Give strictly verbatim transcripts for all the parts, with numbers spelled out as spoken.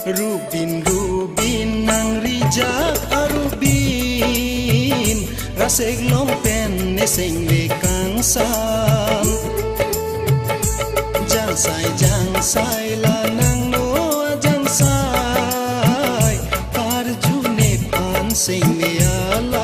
Rubin Rubin nang rijak arubin raseg lompen neseng lekang sam jang sai jang sai la nang no jang sai karju ne pan sing ne ala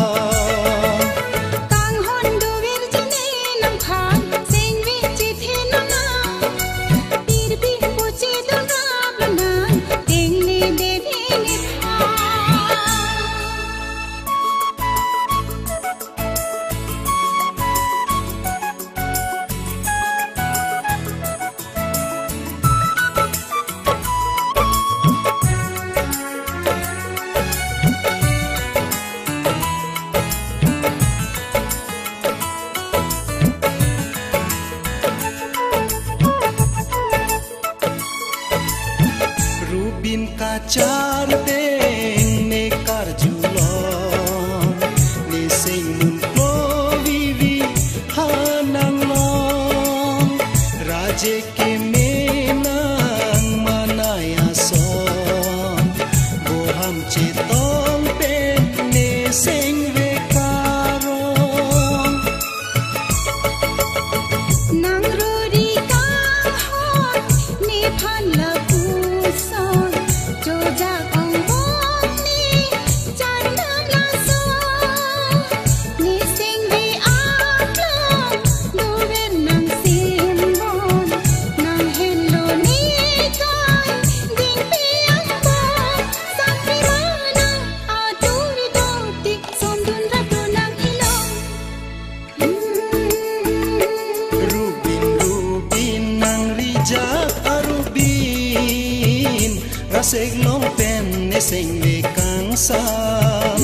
Rubin kacar teng ne karjulon ne sing mun ko vivi hanang long raje ke menang manaya son boham cetong pen ne sing ve karong nang ruri ka hot ne phan la raseg lompen neseng lekang sam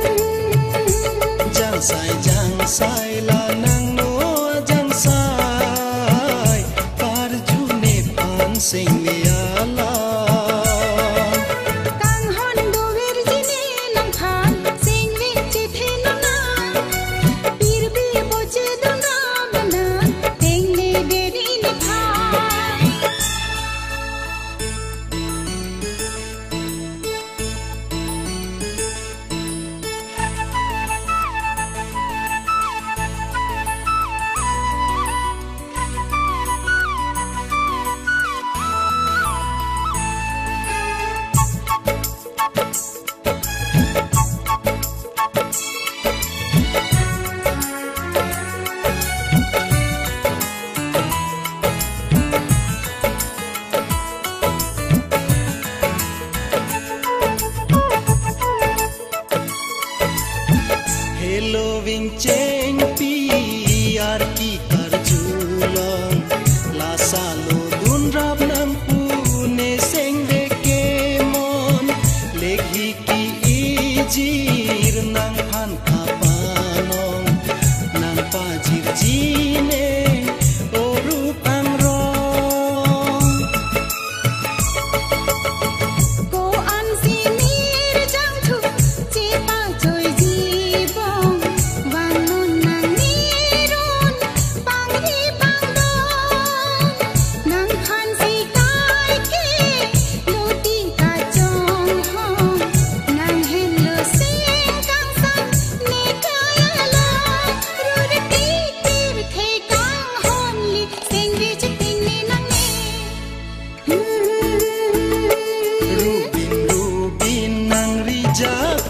jang sai jang sai la nang no jang sai karju ne pan sing ne ala kang hon do virgine nam khan sing vi chi the na na pir bi boche do na bana teng ne deri ne pha Hello vinceng pi arki karjulong la salo dun rap nang pune seng veke mon leghi ki ijir nang phan kapanong nang pajir jine oru pangrong ko an sinir jang thu che pa choi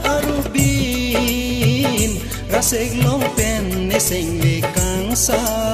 raseg lompen neseng lekang sam